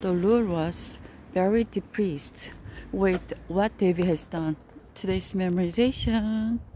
The Lord was very displeased with what David has done. Today's memorization.